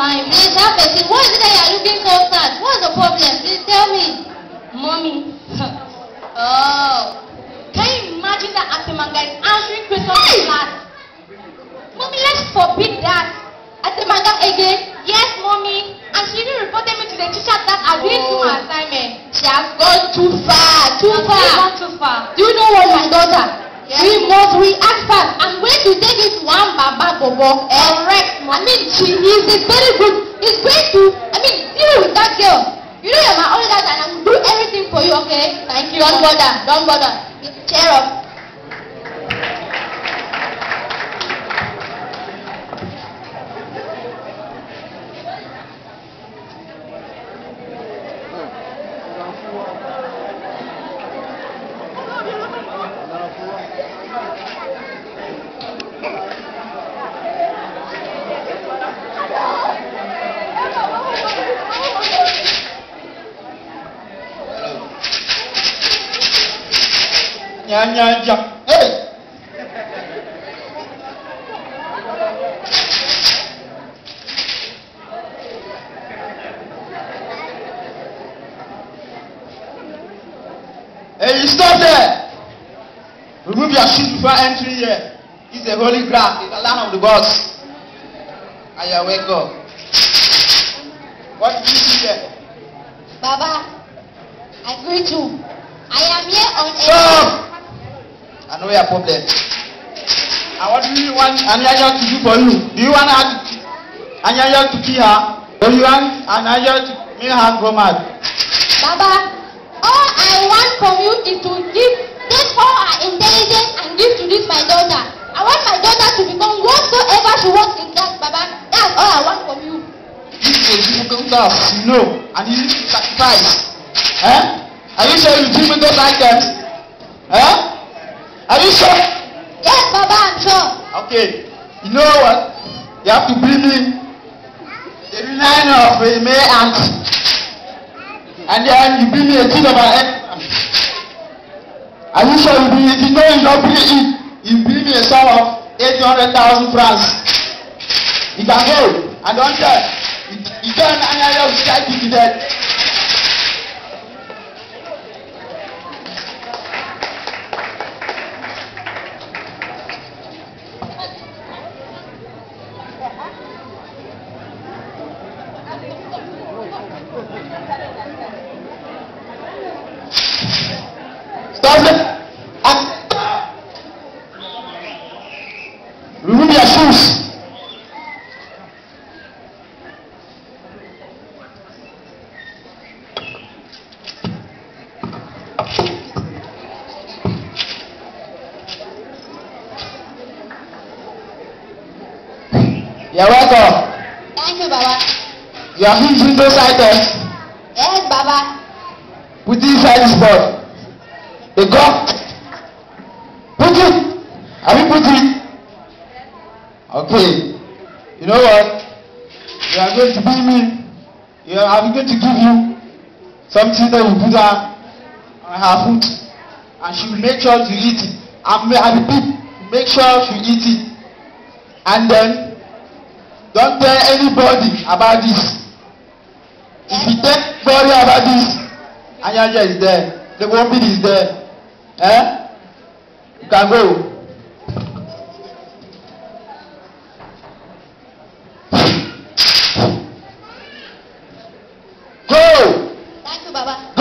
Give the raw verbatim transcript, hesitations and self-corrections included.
Fine. Please have a seat. What is it that you are looking so sad? What's the problem? Please tell me. Mommy. Oh. Can you imagine that Atemanga is answering questions in class? Mommy, let's forbid that. Atemanga again? Yes, Mommy. And she even reported me to the teacher that I didn't do my assignment. She has gone too far. Too Has far. gone too far. Do you know what, my daughter? Yes. We must react fast. I'm going to take it to one Baba Bobo. Correct. I mean, she is a very good. He's going to, I mean, deal with that girl. You know you're my only daughter and I will do everything for you, okay? Thank you. Don't bother. Don't bother. Cheer up. Nyanya, hey! Hey, you stop there! Remove your shoes before entering here. It's a holy ground. It's the land of the gods. And you wake up. What did you see there? Baba, I greet you. I am here on a... Stop! I know your problem. And what do you want Anyanya to do for you? Do you want Anyanya to kill her? Or you want Anyanya to make her go mad? Baba, all I want from you is to give, take all her intelligence and give to this my daughter. I want my daughter to become whatsoever she wants in that, Baba. That's all I want from you. This is a difficult task, you know, and you need to sacrifice. Eh? Are you sure you give me those items? Eh? Are you sure? Yes, Baba, I'm sure. Okay. You know what? You have to bring me the line of a male ant. And then you bring me a tin of an egg. Are you sure you bring it? You know you don't bring it. You bring me a sum of eight hundred thousand francs. You can go. And don't tell. You tell me Anyanya will strike you to death. Stop it! Remove your shoes. You're welcome. Thank you, Baba. You are using those items. Yes, Baba. Put it inside this board. The gun. Put it. Have you put it? Okay. You know what? You are going to bring me. You are, I'm going to give you something that will put her on her foot, and she will make sure to eat it. And I repeat, make sure she eat it. And then don't tell anybody about this. If you tell anybody about this, Anyanya is there. The woman is there. Eh? You can go. Go! Thank you, Baba.